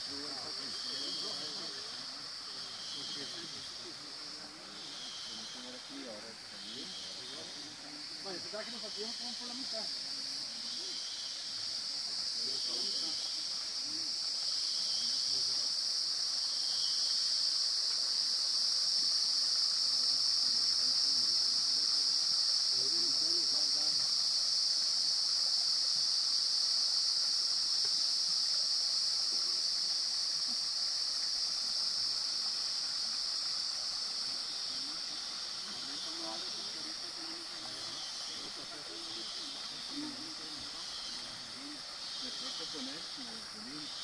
Bueno, se da que nos partimos como por la mitad. Me toca poner